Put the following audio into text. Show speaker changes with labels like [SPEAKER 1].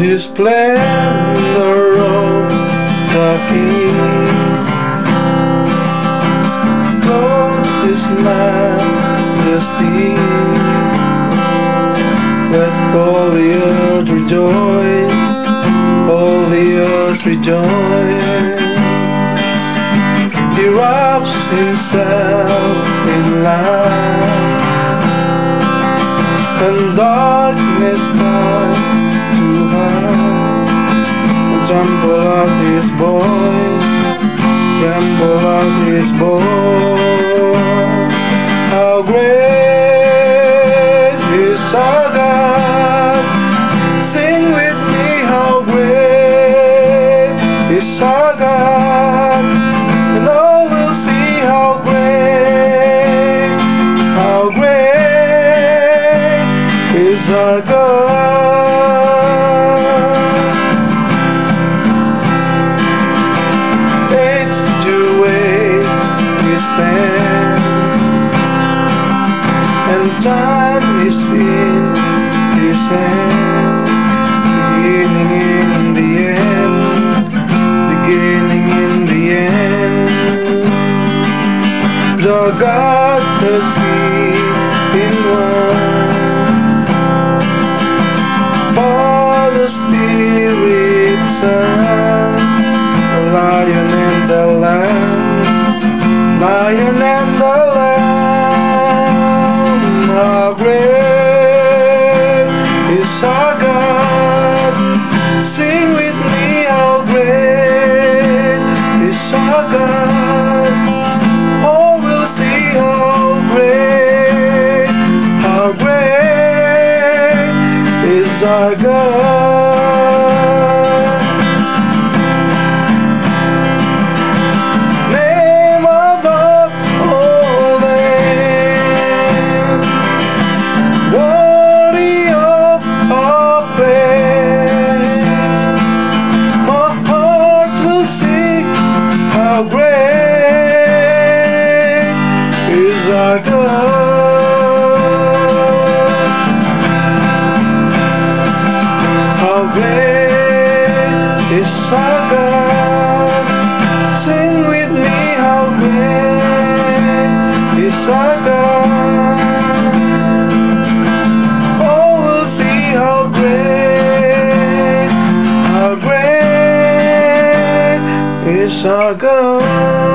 [SPEAKER 1] His splendor of the King, clothes His majesty. Let all the earth rejoice, all the earth rejoice. He wraps Himself in light, and darkness comes to hide. Tremble at His voice, tremble at His voice. How great is our God! Sing with me, how great is our God! And all will see how great is our God. Age to age we stand, and time is in His hand. Beginning in the end, beginning in the end. The God that in one, Father, Spirit, Son, the Lion and the Lamb, Lion and the Lamb. How great is our God! Sing with me, how great is our God! All will see how great is our God. Name above all names, worthy of our praise. My heart will sing how great is our God. How great is our God? Sing with me, how great is our God. Oh, we'll see how great is our God.